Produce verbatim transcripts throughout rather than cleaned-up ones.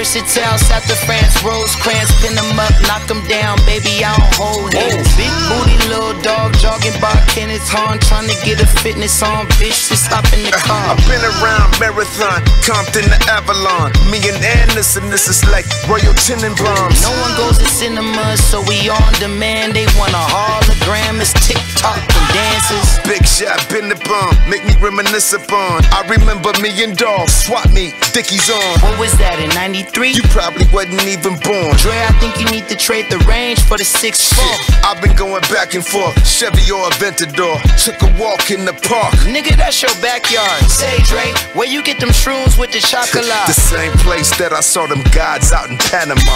versatile, south of France, Rosecrans, pin them up, knock them down, baby, I don't hold hands. Big booty, little dog, jogging by Kenneth Hahn, trying to get a fitness on, bitch, just hop in the car. I've been around Marathon, Compton to Avalon. Me and Anderson, this is like Royal Tenenbaums. No one goes to cinema, so we on demand. They want a hologram, it's TikTok and dances. Big shot, been the bomb, make me reminisce upon. I remember me and Dog, swap meet, Dickies on. What was that, in ninety-three? You probably wasn't even born. Dre, I think you need to trade the range for the six four. I've been going back and forth, Chevy or Aventador. Took a walk in the park. Nigga, that's your backyard. Say, Dre, where you get them shrooms with the chocolate? The same place that I saw them gods out in Panama.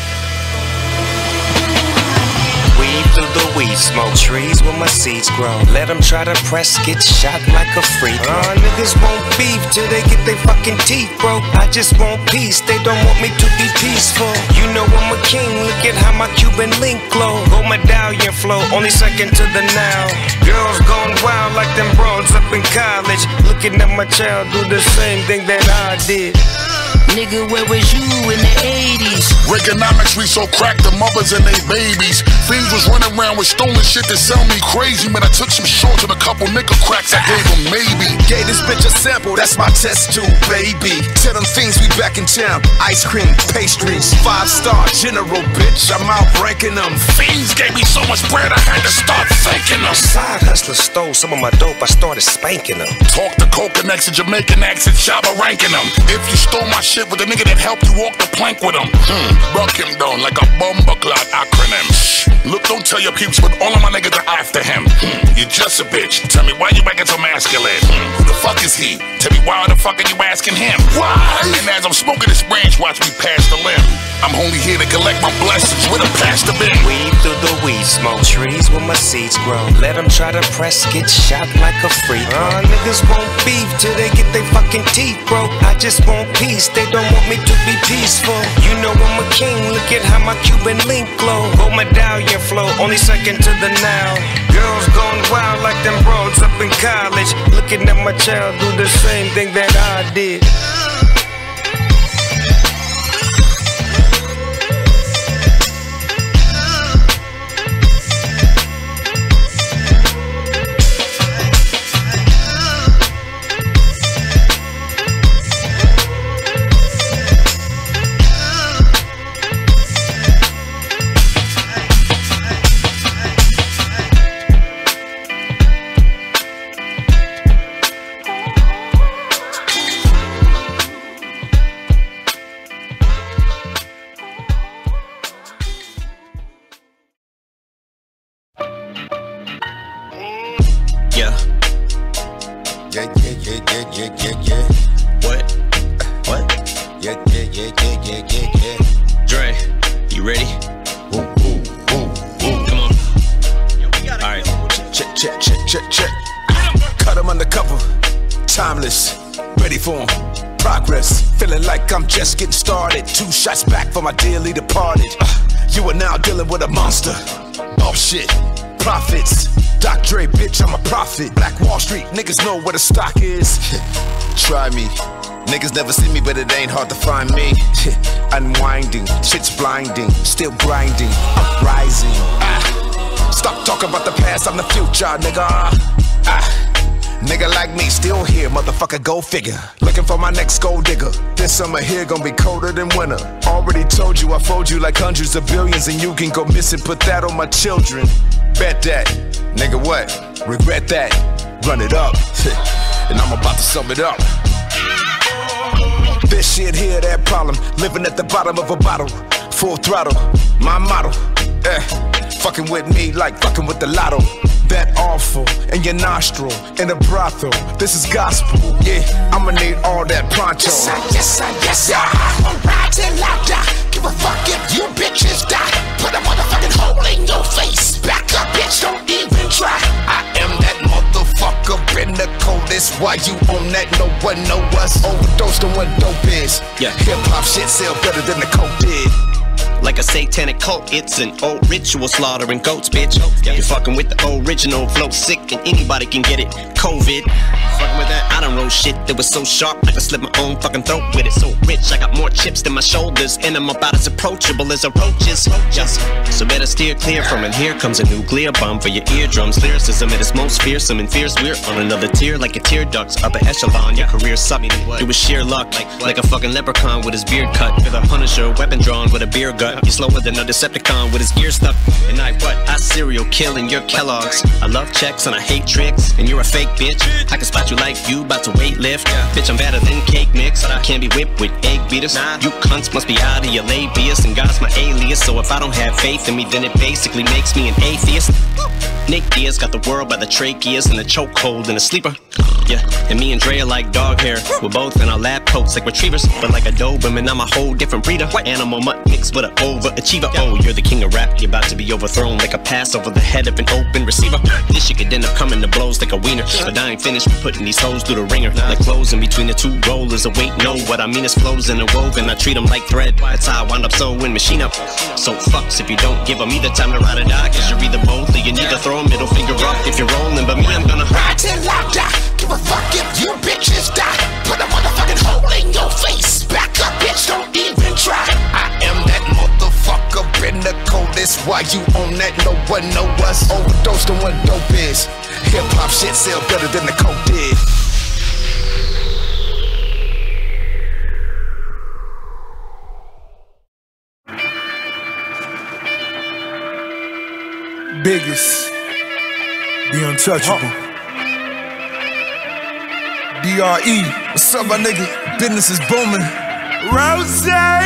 Weed through the weed smoke, trees where my seeds grow. Let them try to press, get shot like a freak. Uh, niggas won't beef till they get their fucking teeth broke. I just want peace, they don't want me to be peaceful. You know I'm a king, look at how my Cuban link glow. Gold medallion flow, only second to the now. Girls gone wild like them broads up in college. Looking at my child do the same thing that I did. Nigga, where was you in the eighties? Reaganomics, we so cracked the mothers and they babies. Fiends was running around with stolen shit to sell me crazy. Man, I took some shorts and a couple nigga cracks, I gave them maybe. Gave this bitch a sample, that's my test tube, baby. Tell them fiends we back in town. Ice cream, pastries, five star general, bitch, I'm out ranking them. Fiends gave me so much bread, I had to start thanking them. Side hustler stole some of my dope, I started spanking them. Talk to coca next to Jamaican accent, Shabba ranking them. If you stole my shit with the nigga that helped you walk the plank with him, hmm, broke him down like a bomber clot acronym. Shh. Look, don't tell your peeps, but all of my niggas are after him. Hmm, you just a bitch. Tell me why you acting so masculine. Hmm, who the fuck is he? Tell me why the fuck are you asking him? Why? And as I'm smoking this branch, watch me pass the limb. I'm only here to collect my blessings with a pasta bin. Weed through the weed smoke, trees where my seeds grow. Let them try to press, get shot like a freak. Uh, niggas won't beef till they get their fucking teeth broke. I just want peace, they don't want me to be peaceful. You know I'm a king, look at how my Cuban link glow. Gold medallion flow, only second to the now. Girls gone wild like them broads up in college. Looking at my child do the same thing that I did. Just getting started, two shots back for my dearly departed. uh, You are now dealing with a monster. Oh shit, profits. Doc Dre, bitch, I'm a prophet. Black Wall Street, niggas know where the stock is. Try me, niggas never see me, but it ain't hard to find me. Unwinding, shit's blinding, still grinding, uprising. ah. Stop talking about the past, I'm the future, nigga. ah. Nigga like me, still here, motherfucker, go figure. Looking for my next gold digger. This summer here gonna be colder than winter. Already told you I fold you like hundreds of billions, and you can go missing, put that on my children. Bet that, nigga what? Regret that, run it up. And I'm about to sum it up. This shit here, that problem. Living at the bottom of a bottle. Full throttle, my motto. Eh, fucking with me like fucking with the lotto. That awful in your nostril, in a brothel. This is gospel, yeah, I'ma need all that pronto. Yes, I, yes, I, yes, I, I'ma ride till I die. Give a fuck if you bitches die. Put a motherfucking hole in your face. Back up, bitch, don't even try. I am that motherfucker in the coldest. Why you on that? No one know us. Overdosed on what dope is. Yeah, hip-hop shit sell better than the coke did. Like a satanic cult, it's an old ritual slaughtering goats, bitch. You're fucking with the original flow, sick and anybody can get it. COVID. fucking with that. I done wrote shit that was so sharp I could slit my own fucking throat with it. So rich, I got more chips than my shoulders, and I'm about as approachable as a roach is. Just so better steer clear from it. Here comes a nuclear bomb for your eardrums. Lyricism at its most fearsome and fierce. We're on another tier like a tear ducts. Upper echelon, your career sucked. It was sheer luck, like, like a fucking leprechaun with his beard cut. With a Punisher, weapon drawn with a beer gut. You're slower than a Decepticon with his gear stuck. And I what? I serial killing your Kellogg's. I love checks and I hate tricks. And you're a fake bitch. I can spot you like you about to weight lift. Bitch, I'm better than cake mix. I can't be whipped with egg beaters. You cunts must be out of your labius, and God's my alias. So if I don't have faith in me, then it basically makes me an atheist. Nick Diaz got the world by the tracheas and the chokehold and a sleeper. Yeah, and me and Dre are like dog hair. We're both in our lab coats like retrievers, but like a Doberman, I'm a whole different breeder. Animal mutt mixed with an overachiever. Oh, you're the king of rap, you're about to be overthrown like a pass over the head of an open receiver. This shit could end up coming to blows like a wiener, but I ain't finished putting these hoes through the ringer. Like clothes in between the two rollers of weight. No, what I mean is flows in a woven. I treat them like thread. That's how I wind up sewing machine up. So fucks if you don't give them either time to ride or die, cause you're either both or you need to throw a middle finger up if you're rolling. But me, I'm gonna ride till I die. Give a fuck if you bitches die. Put a motherfucking hole in your face. Back up, bitch, don't even try. I am that motherfucker, been the coldest. Why you on that? No one know us. Overdosed on what dope is. Hip hop shit sell better than the coke did. Biggest, the untouchable. D R E, what's up, my nigga? Business is booming. Rose!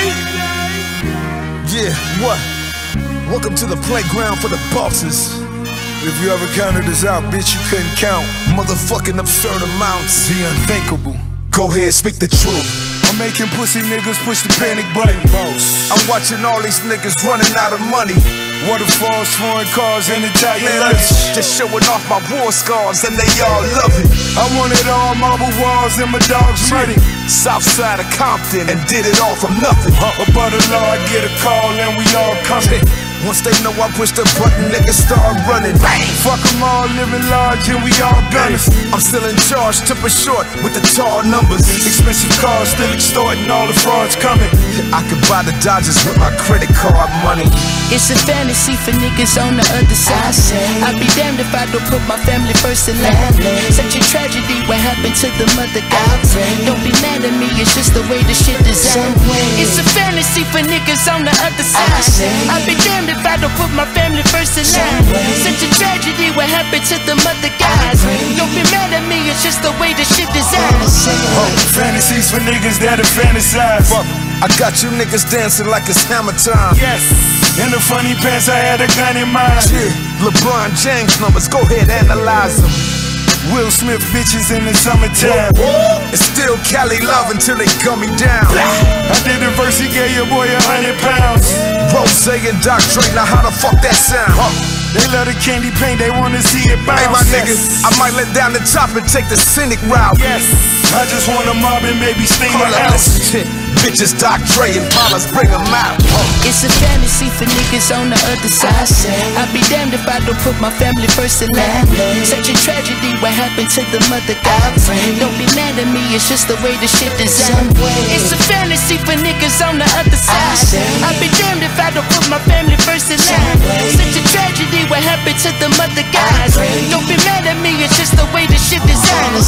Yeah, what? Welcome to the playground for the bosses. If you ever counted this out, bitch, you couldn't count. Motherfucking absurd amounts. The unthinkable. Go ahead, speak the truth. I'm making pussy niggas push the panic button. Boss. I'm watching all these niggas running out of money. Waterfalls, foreign cars, and Italian luggage. Just showing off my war scars and they all love it. I wanted all marble walls and my dogs running. South side of Compton and did it all from nothing. Above the law, I get a call and we all coming. Once they know I push the button, niggas start running. Bang! Fuck them all, living large and we all gunners. I'm still in charge, tip it short with the tall numbers. Expensive cars, still extorting, all the frauds coming. I could buy the Dodgers with my credit card money. It's a fantasy for niggas on the other side. I'd be damned if I don't put my family first in line. Such a tragedy, what happened to the mother God? Don't be mad at me, it's just the way the shit designed. It's a fantasy for niggas on the other side. I'd be damned if I don't put my family first in line. Such a tragedy, what happened to the mother God? Don't be mad at me, it's just the way the shit designed. Oh, fantasies for niggas that'll fantasize. Fuck, I got you niggas dancing like it's hammer time. Yes. In the funny pants, I had a gun in mind. Yeah, LeBron James numbers, go ahead, analyze them. Will Smith bitches in the summertime. It's still Cali love until they gun me down. I did the verse, he gave your boy a hundred pounds. Rose and Doc Dre, now how the fuck that sound? They love the candy paint, they wanna see it bounce. Hey my nigga, I might let down the top and take the scenic route. Yes, I just wanna mob and maybe sting the house. Bitches, Doc Dre and Paula's, bring them out. It's a fantasy for niggas on the other side. I'd be damned if I don't put my family first in line. Such a tragedy, what happened to the mother God? Don't be mad at me, it's just the way the shit designed. It's a fantasy for niggas on the other side. I'd be damned if I don't put my family first in line. Such a tragedy, what happened to the mother God? Don't be mad at me, it's just the way the shit designed.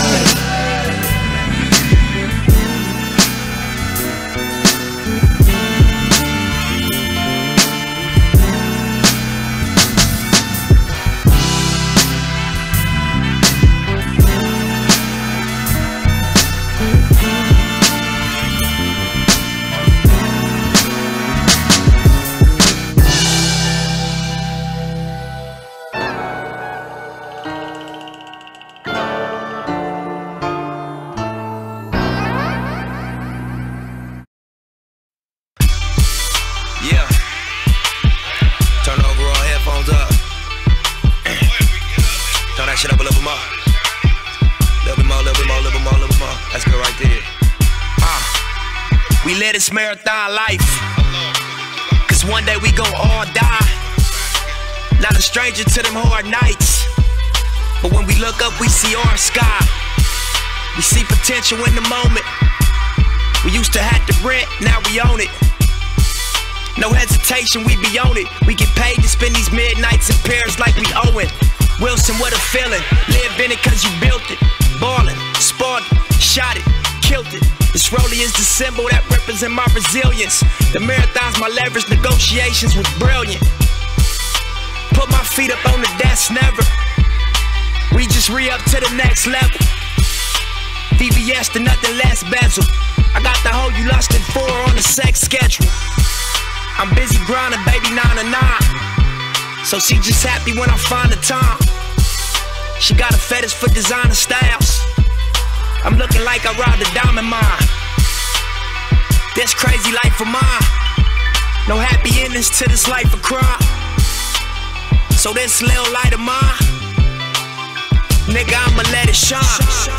This marathon life, cause one day we gon' all die. Not a stranger to them hard nights, but when we look up we see our sky. We see potential in the moment. We used to have to rent, now we own it. No hesitation, we be on it. We get paid to spend these midnights in Paris like we owe it. Wilson, what a feeling. Live in it cause you built it. Ballin', spawned it, shot it, killed it. This rollie is the symbol that represent my resilience. The marathon's my leverage, negotiations was brilliant. Put my feet up on the desk, never. We just re-up to the next level. V V S to nothing less bezel. I got the hoe you lustin' for on the sex schedule. I'm busy grinding, baby, nine to nine. So she just happy when I find the time. She got a fetish for designer styles. I'm looking like I robbed a diamond mine. This crazy life of mine. No happy endings to this life of crime. So this little light of mine, nigga, I'ma let it shine.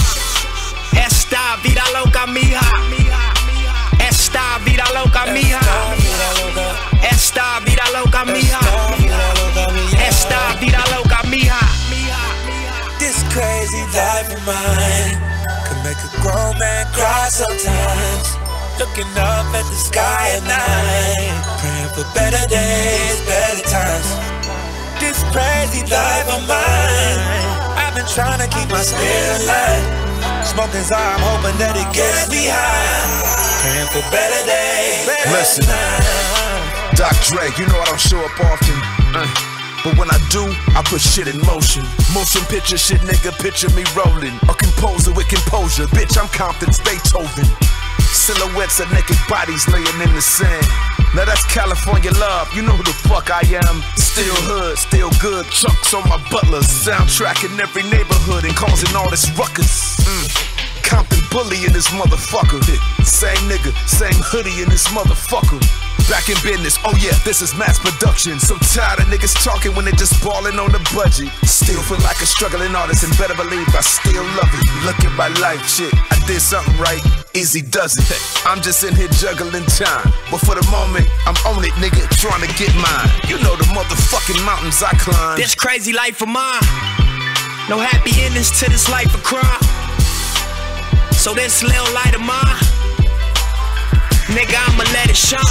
Esta vida loca mija. Esta vida loca mija. Esta vida loca mija. Esta vida loca mija. This crazy life of mine can make a grown man cry sometimes. Looking up at the sky at night, praying for better days, better times. This crazy life of mine, I've been trying to keep my spirit alive. Smoking Zara, I'm hoping that it gets me high. Praying for better days, better Listen, times. Doc Dre, you know I don't show up often, uh, but when I do, I put shit in motion. Motion picture shit, nigga, picture me rolling. A composer with composure, bitch, I'm Compton's Beethoven. Silhouettes of naked bodies laying in the sand. Now that's California love, you know who the fuck I am. Still hood, still good, chunks on my butlers. Soundtrack in every neighborhood and causing all this ruckus. mm. Compton bully in this motherfucker. Same nigga, same hoodie in this motherfucker. Back in business, oh yeah, this is mass production. So tired of niggas talking when they just ballin' on the budget. Still feel like a struggling artist and better believe I still love it. Look at my life, shit, I did something right, easy does it. I'm just in here juggling time, but for the moment, I'm on it, nigga, trying to get mine. You know the motherfucking mountains I climb. This crazy life of mine, no happy endings to this life of crime. So this little light of mine, nigga, I'ma let it shine.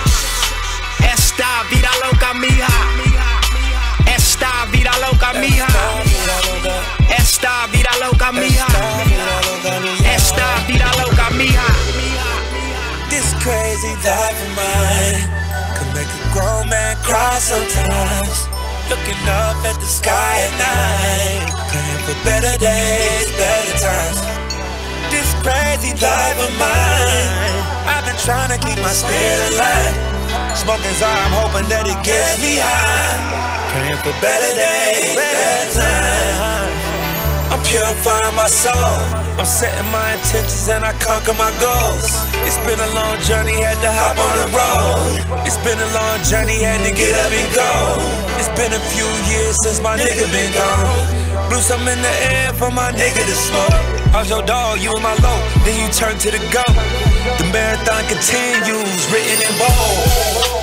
Esta vida loca mija. Esta vida loca mija. Esta vida loca mija. Esta vida loca mija. This crazy life of mine can make a grown man cry sometimes. Looking up at the sky at night, praying for better days, better times. This crazy life of mine, I've been trying to keep my spirit alive. Smoking Zara, I'm hoping that it gets me high. Praying for better days, better times. I'm purifying my soul. I'm setting my intentions and I conquer my goals. It's been a long journey, had to hop on the road. It's been a long journey, had to get up and go. It's been a few years since my nigga been gone. Blew some in the air for my nigga to smoke. I was your dog, you was my low, then you turn to the go. The marathon continues, written in bold.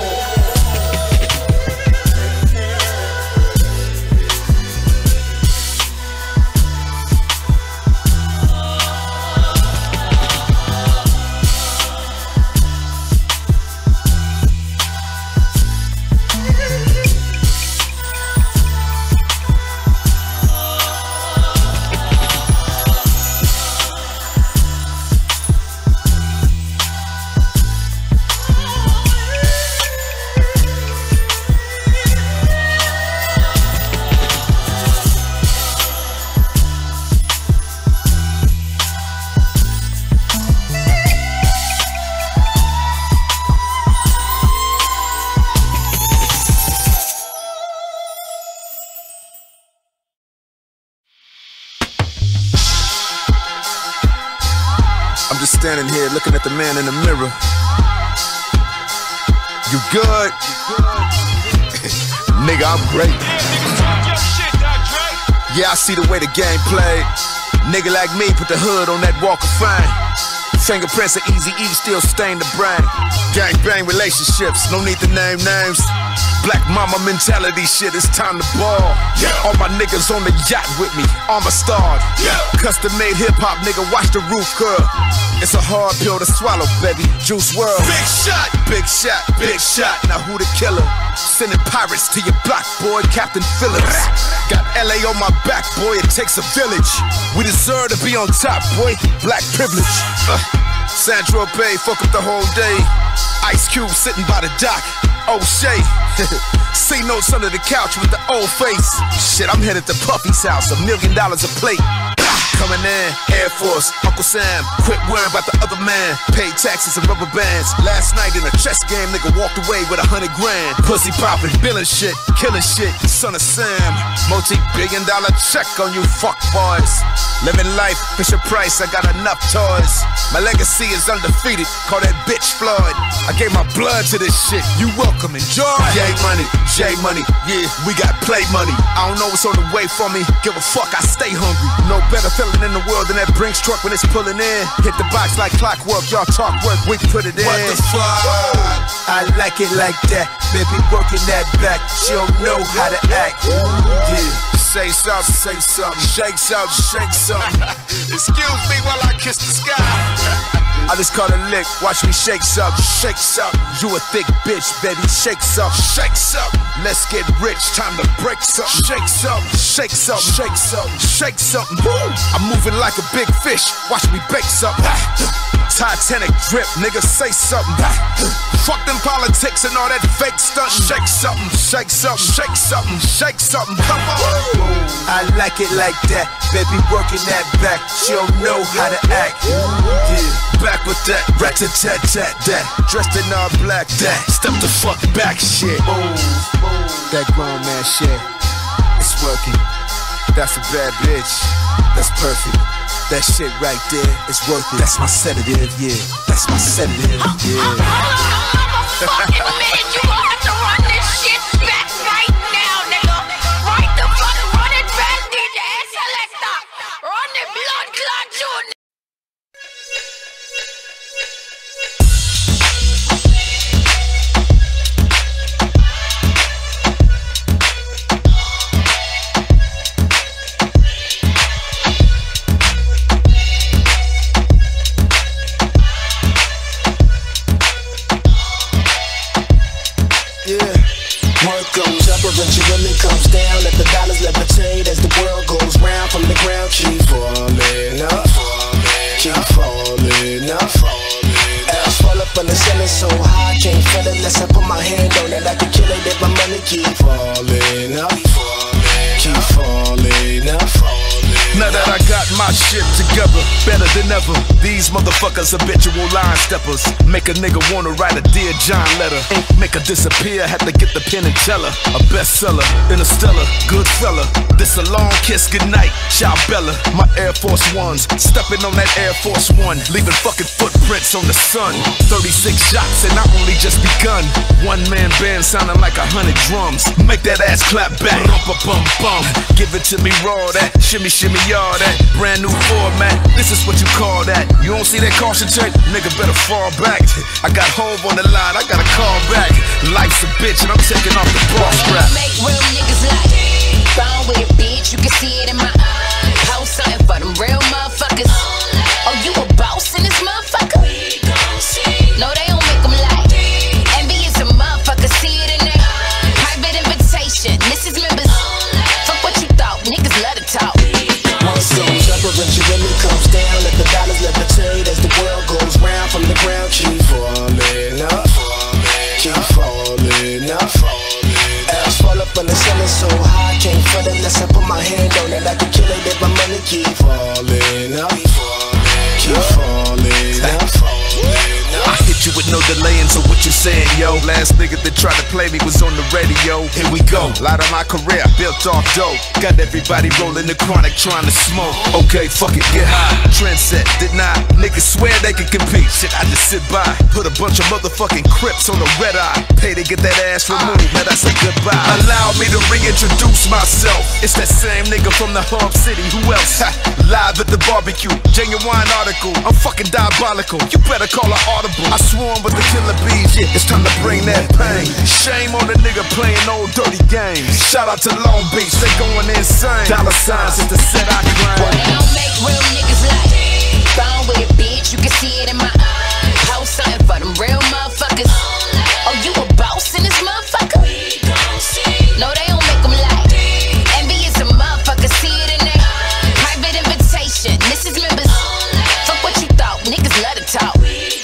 Standing here looking at the man in the mirror. You good? Nigga, I'm great. Yeah, I see the way the game played. Nigga like me put the hood on that walk of fame. Fingerprints of Easy E still stain the brain. Gang bang relationships, no need to name names. Black mama mentality shit, it's time to ball. Yeah. All my niggas on the yacht with me, armor starred. Yeah. Custom made hip hop, nigga, watch the roof curl. It's a hard pill to swallow, baby. Juice world. Big shot, big shot, big shot. Now who the killer? Sending pirates to your block, boy, Captain Phillips. Got L A on my back, boy, it takes a village. We deserve to be on top, boy. Black privilege. Uh, Sandra Bay, fuck up the whole day. Ice Cube sitting by the dock. O'Shea, C notes under the couch with the old face. Shit, I'm headed to Puffy's house, a million dollars a plate. Coming in, Air Force, Uncle Sam, quit worrying about the other man. Paid taxes and rubber bands. Last night in a chess game, nigga walked away with a hundred grand. Pussy popping, billing shit, killing shit. Son of Sam, multi-billion dollar check on you fuck boys. Living life, Fisher Price, I got enough toys. My legacy is undefeated, call that bitch Floyd. I gave my blood to this shit, you welcome, enjoy. J money, J money, yeah, we got play money. I don't know what's on the way for me, give a fuck, I stay hungry. No better feeling in the world than that Brinks truck when it's pulling in. Hit the box like clockwork, y'all talk work, we put it in. What the fuck? I like it like that, baby working that back. She don't know how to act. Yeah, say something, say something, shake something, shake something. Excuse me while I kiss the sky. I just caught a lick, watch me shake something, shake something. You a thick bitch, baby, shake something, shake something. Let's get rich, time to break something. Shake something, shake something, shake something, shake something. Woo! I'm moving like a big fish, watch me bake something. Titanic drip, nigga, say something. Fuck them politics and all that fake stuff. Shake something, shake something, shake something, shake something. Come on. I like it like that, baby, working that back. She don't know how to act. Yeah, back with that, rat-a-tat-tat, that. Dressed in all black, that. Step the fuck back, shit. That grown man shit, it's working. That's a bad bitch, that's perfect. That shit right there is worth it. That's my sedative, yeah. That's my sedative, yeah. Hold on a motherfucking minute, you gon' have to run this shit back right now, nigga. Right the fuck, run it back, D J Selector. Run the blood clot tune. Eventually comes down, let the dollars levitate as the world goes round. From the ground, keep falling up, keep falling up. Ass fall up on the ceiling so high, can't feel it unless I put my hand on it. I can kill it if my money keep falling up, keep falling up. Now that I got my shit together, better than ever. These motherfuckers habitual line steppers. Make a nigga wanna write a Dear John letter. Make her disappear, had to get the pen and tell her. A bestseller, Interstellar, good fella. This a long kiss, goodnight, Ciao Bella. My Air Force Ones, stepping on that Air Force One, leaving fucking footprints on the sun. thirty-six shots and I only just begun. One man band sounding like a hundred drums. Make that ass clap back, bum bum bum. Give it to me raw, that shimmy shimmy. Y'all that brand new format, this is what you call that. You don't see that caution tape? Nigga better fall back. I got Hove on the line, I gotta call back. Life's a bitch and I'm taking off the ball strap. Make real niggas like wrong with it, bitch. You can see it in my eyes. Post something for them real motherfuckers. Oh, you a boss in this motherfucker? No, they don't make them like envious a motherfucker. See it in there. Private invitation, Missus Members. Fuck what you thought, niggas love to talk. Once goes up, eventually comes down. Let the dollars levitate as the world goes round. From the ground, keep falling up, keep falling up. Ass fall up on the ceiling so high, can't feel it unless I put my hand on it. I can kill it if my money keep falling up, keep falling up. I hit you with no delaying, so what you saying, yo? Last nigga that tried to play me was on the radio. Here we go, lot of my career built off dope. Got everybody rolling the chronic trying to smoke. Okay, fuck it, get high. Trendset, did not. Niggas swear they could compete. Shit, I just sit by. Put a bunch of motherfucking Crips on the red eye. Pay to get that ass removed, let us say goodbye. Allow me to reintroduce myself. It's that same nigga from the hub city, who else? Ha, live at the barbecue, genuine article. I'm fucking diabolical, you better call an audible. I swarm with the killer bees, yeah, it's time to bring bring that pain. Shame on the nigga playing old dirty games. Shout out to Long Beach, they going insane. Dollar signs is the set I grind. Well, they don't make real niggas like gone with it, bitch. You can see it in my eyes. Post something for them real motherfuckers. Oh, you a boss in this motherfucker? No, they don't make them like envious a motherfucker. See it in there. Private invitation. This is members. Fuck what you thought. Niggas love to talk.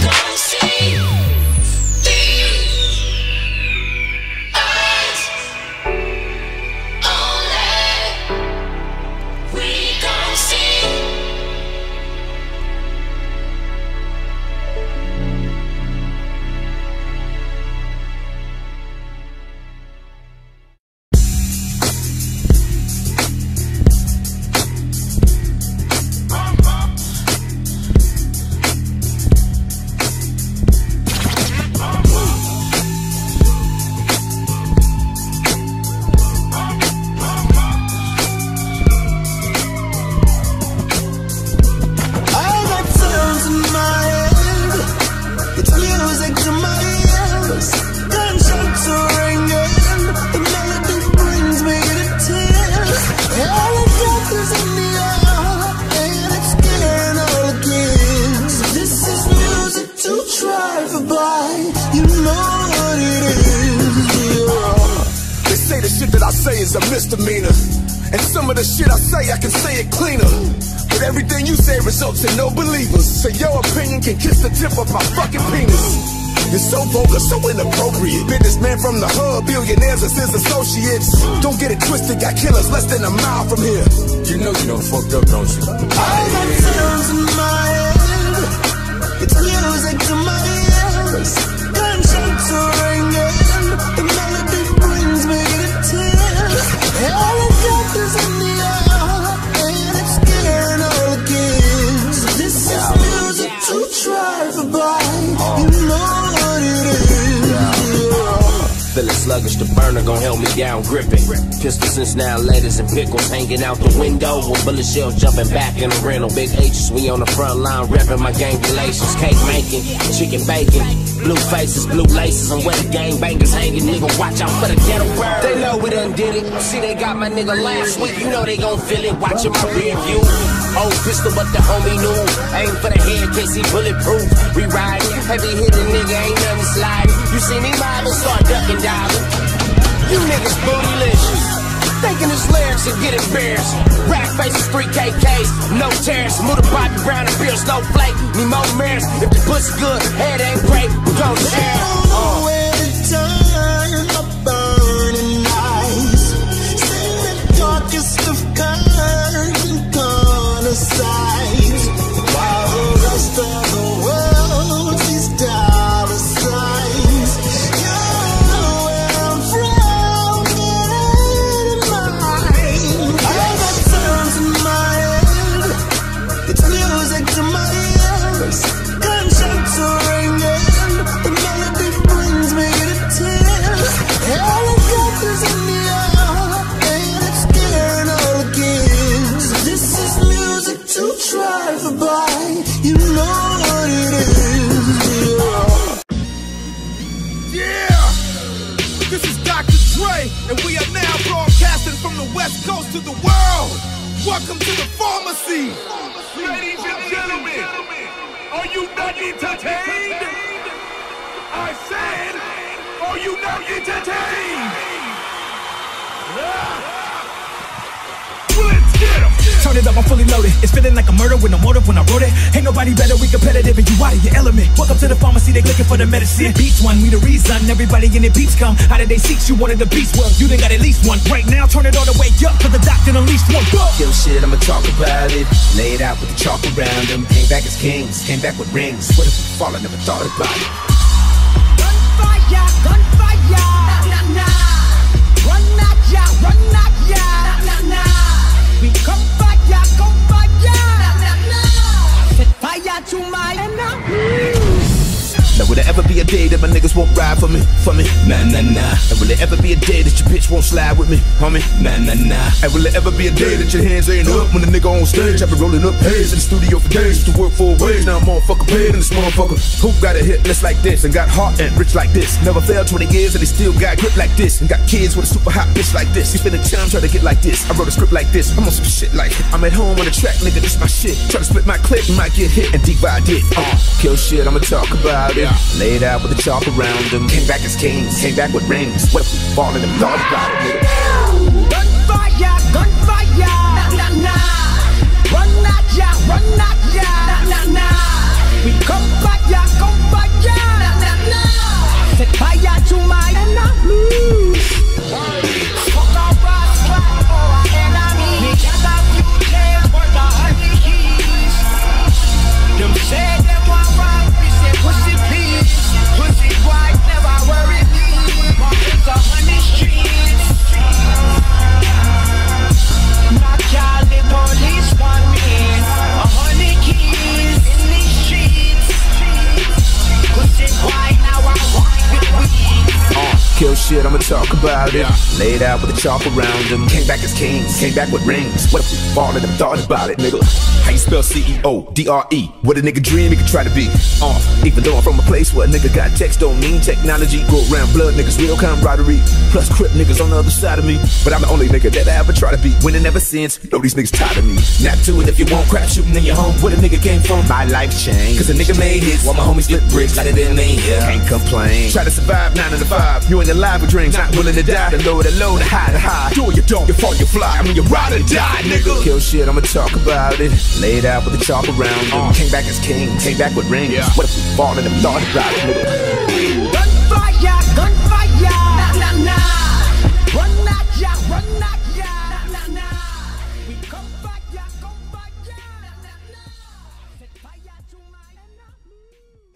A misdemeanor, and some of the shit I say I can say it cleaner, but everything you say results in no believers. So your opinion can kiss the tip of my fucking penis. It's so vulgar, so inappropriate. Businessman from the hood, billionaires as his associates. Don't get it twisted, got killers less than a mile from here. You know you done fucked up, don't you? I got sounds in my head, it's music to my ears. Gunshots are ringing, the melody brings me to tears. Helicopters in the air, and it's scaring all the kids. This is music to drive by. You know what it is. Feeling sluggish, the burner gon' help me down gripping. Pistols and now letters and pickles hanging out the window with bullet shells jumping back in the rental. Big H's, we on the front line repping my gang relations. Cake making, chicken bacon, blue faces, blue laces, and where the gang bangers hanging. Nigga, watch out for the ghetto bird. They know we done did it. See, they got my nigga last week. You know they gon' feel it. Watching my rear view. Old pistol, but the homie knew. Aim for the head, case he bulletproof. We riding, heavy hitting nigga, ain't nothing sliding. You see me mobbing, start ducking, diving. You niggas bootylicious. Thinking his lyrics and get embarrassed. Rack faces, three K Ks, no tears. Move the Bobby Brown and Bill Snowflake. Need more mirrors. If the pussy good, head ain't great, we gon' share. Oh, where to turn my burning eyes. See the darkest of colors and corner sides. While the rest of the world sees dollar signs. You know where I'm from, get it in mind. I got sounds in my head, it's music to my ears. Gunshots are ringing, the melody brings me to tears. Helicopters in the air, and it's scaring all the kids. This is music to drive by. You know what it is. Yeah. Yeah! This is Doctor Dre, and we are now broadcasting from the West Coast to the world. Welcome to the pharmacy. Ladies and gentlemen, are you not entertained? I said, are you not entertained? Ah. Let's get 'em. Turn it up, I'm fully loaded. It's feeling like a murder with no motive when I wrote it. Ain't nobody better, we competitive, and you out of your element. Welcome to the pharmacy, they looking for the medicine. Beats one, we the reason. Everybody in their beats come. How did they seek you wanted the beats? Well, you done got at least one. Right now, turn it all the way up for the doctor unleashed one. Go! Kill shit, I'ma talk about it. Lay it out with the chalk around them. Came back as kings, came back with rings. What if we fall? I never thought about it. Gunfire, gunfire, nah, nah, nah. Run not ya, run not ya, nah, nah, nah. We come fire, come fire, nah, nah, nah. Set fire to my enemies. Now would there ever be a day that my niggas won't ride for me? for me? Nah, nah, nah. And will there ever be a day that your bitch won't slide with me, homie? Nah, nah, nah. And will there ever be a day that your hands ain't up when the nigga on stage? I've been rolling up haze in the studio for days to work for ways. Now I'm motherfucker paid in this motherfucker. Who got a hit list like this and got heart and rich like this? Never failed twenty years and they still got grip like this. And got kids with a super hot bitch like this. You spending time trying to get like this. I wrote a script like this. I'm on some shit like I'm at home on the track, nigga, this my shit. Try to split my clip, you might get hit and divide it. Uh, kill shit, I'ma talk about it. Laid out with the chalk around them. Came back as kings, came back with rings. What if we fall in them thought about it, nigga? Gunfire, gunfire, nah, nah, nah. Run at ya, run at ya, nah, nah, nah. We come fire, come fire, nah, nah, nah. Set fire to my enemies. Fuck our ass, fly for our enemies. We got a few days worth of honey keys. Them say them want right, we say pussy please. Pussy white, never worry me. It's a honey streets. My Cali police want me. A honey keys in these streets. Pussy white, now I walk with weed. Uh, kill shit, I'ma talk about it. Laid out with the chalk around them. Came back as kings, came back with rings. What if we fall in them thought about it, nigga? How you spell C E O D R E? What a nigga dream, he could try to be. Uh, even though I'm from a place where a nigga got text, don't mean technology. Go around blood niggas, real camaraderie. Plus crip niggas on the other side of me. But I'm the only nigga that I ever try to be. Winning ever since, know these niggas tired of me. Nap to it if you want crap shooting in your home. Where the nigga came from, my life changed. Cause a nigga made hits while my homies flip bricks like it didn't mean yeah. Can't complain. Try to survive nine to five. You ain't alive with dreams, not willing to die. The low, the low, the high, the high. Do or you don't, you fall, you fly. I mean you ride or die, nigga. Kill shit, I'ma talk about it. Laid out with the chalk around them. Came back as king, came back with rings. Yeah. What if we fall in them thought about it, nigga? Gunfire, gunfire, nah, nah, nah. Run at ya, run at ya, nah, nah, nah. We come fire, come fire, nah, nah, nah. Set fire to my enemies.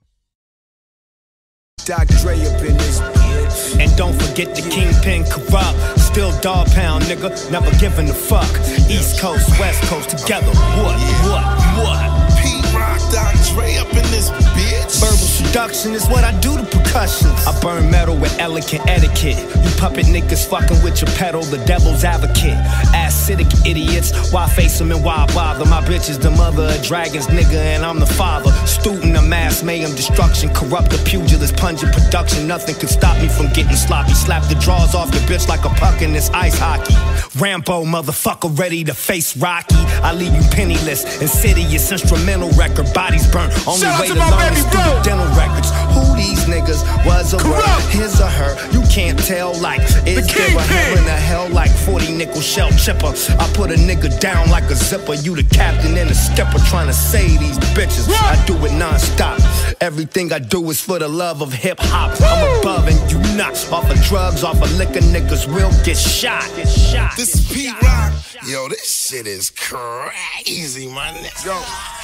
Doctor Dre up in this bitch. And don't forget the kingpin corrupt. Still dog pound, nigga, never giving a fuck. East Coast, West Coast together. What, what, what? P-Rock, Doctor Dre up in this bitch. Verbal seduction is what I do to percussions. I burn metal with elegant etiquette. You puppet niggas fucking with your pedal, the devil's advocate. Acidic idiots, why face them and why bother? My bitch is the mother of dragons, nigga, and I'm the father. Student of mass mayhem, destruction, corrupt the pugilist, pungent production. Nothing could stop me from getting sloppy. Slap the drawers off your bitch like a puck in this ice hockey. Rambo, motherfucker, ready to face Rocky. I leave you penniless, insidious, instrumental record, bodies burnt. Only Shout way to to my learn baby is bro. through the dental records. Who these niggas was a word, his or her? You can't tell like is there a hell in a hell like forty nickel shell chipper. I put a nigga down like a zipper. You the captain and a skipper trying to save these bitches. I do it non-stop. Everything I do is for the love of hip hop. I'm above and you not. Off of drugs, off of liquor, niggas will get shot. Get shot. This is P-Rock. Yo, this shit is crazy, my nigga. Yo.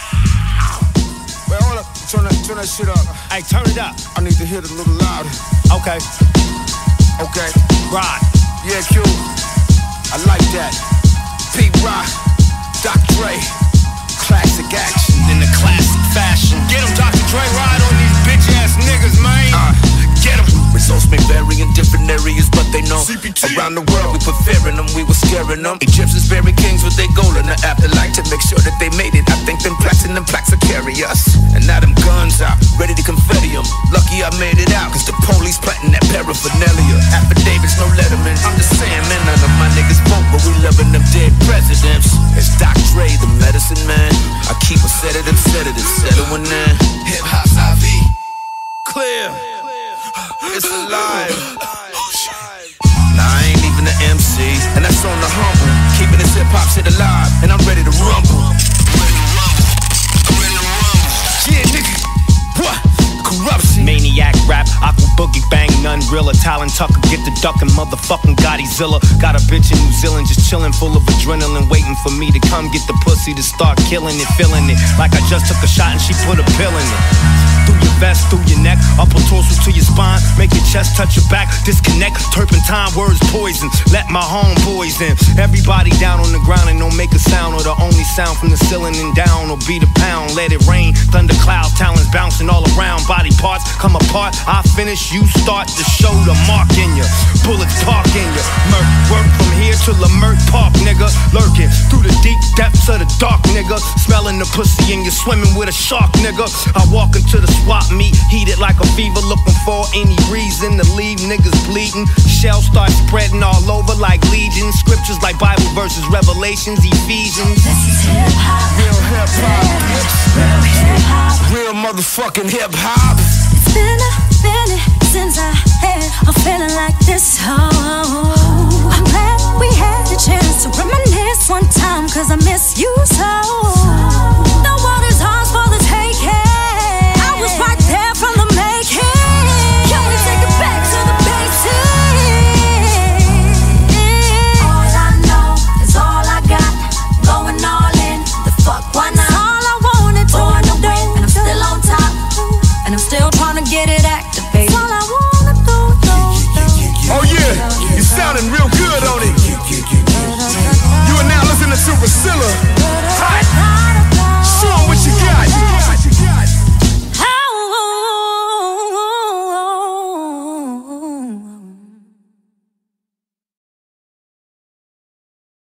Wait, hold up. Turn that, turn that shit up. Hey, turn it up. I need to hear it a little louder. Okay. Okay. Right. Yeah, Q. I like that. P-Rock, Doctor Dre, classic action. In the classic fashion. Get him, Doctor Dre, ride on these bitch ass niggas, man. Uh, Get him. Results may vary in different areas, but they know C P T. around the world we put fear in them, we were scaring them. Egyptians bury kings with their gold in the afterlife to make sure that they made it. I think them plaques and them plaques will carry us. And now them guns out, ready to confetti them. Lucky I made it out, cause the police planting that paraphernalia. Affidavits, no letterman. I'm just saying, man, none of my niggas vote, but we loving them dead presidents. It's Doctor Dre, the medicine man. I keep a sedative, sedative, settling in. Hip hop's I V. Clear. It's alive. Nah, I ain't even an M C, and that's on the humble. Keeping this hip hop shit alive, and I'm ready to rumble. Yeah, nigga. What? Corruption. Maniac rap, aqua boogie bang, none realer. Talon Tucker, get the duckin', motherfucking Godzilla. Got a bitch in New Zealand just chillin', full of adrenaline, waiting for me to come get the pussy to start killing it, feeling it like I just took a shot and she put a pill in it. Through your vest, through your neck, upper torso to your spine, make your chest touch your back, disconnect, turpentine, words poison, let my homeboys in. Everybody down on the ground and don't make a sound, or the only sound from the ceiling and down, or beat a pound, let it rain, thunder clouds, talons bouncing all around, body parts come apart, I finish, you start to show the mark in ya, bullets park in ya, murk, work from here to Lamert Park, nigga, lurking through the deep depths of the dark, nigga, smelling the pussy and you're swimming with a shark, nigga. I walk into the swap meet, heated like a fever, looking for any reason to leave niggas bleeding. Shells start spreading all over like legions. Scriptures like Bible verses, Revelations, Ephesians. This is hip hop. Real hip hop. Real hip hop. Real motherfucking hip hop. It's been a minute since I had a feeling like this. Oh, I'm glad we had the chance to reminisce one time, cause I miss you so.